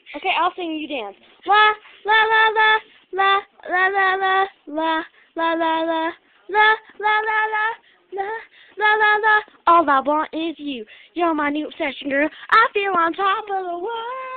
Okay, I'll sing, you dance. La la la la la la la la la la la la la la la la la la la. All I want is you. You're my new obsession, girl. I feel on top of the world.